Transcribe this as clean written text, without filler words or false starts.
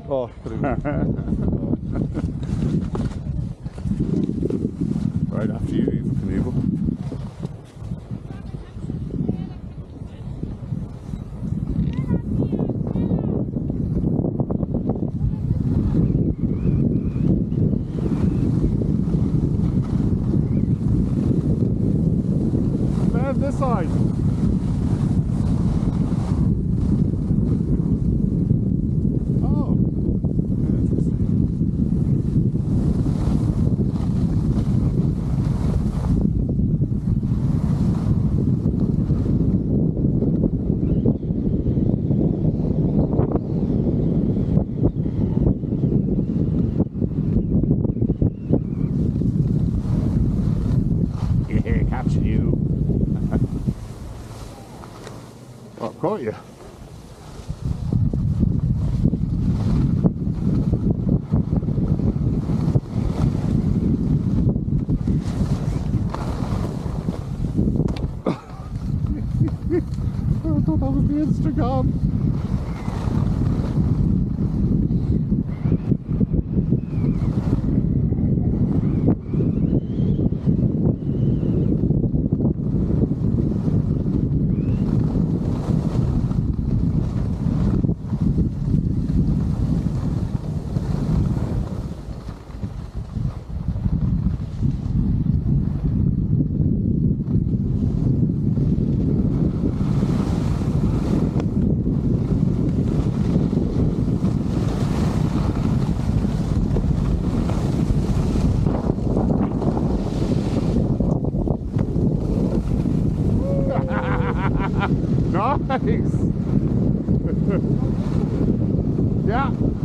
Oh, Right after you, Eva Knievel. Man, this side. Oh, interesting. Yeah, captured you. Oh, I've caught you. I thought that was the Instagram. Nice. Yeah.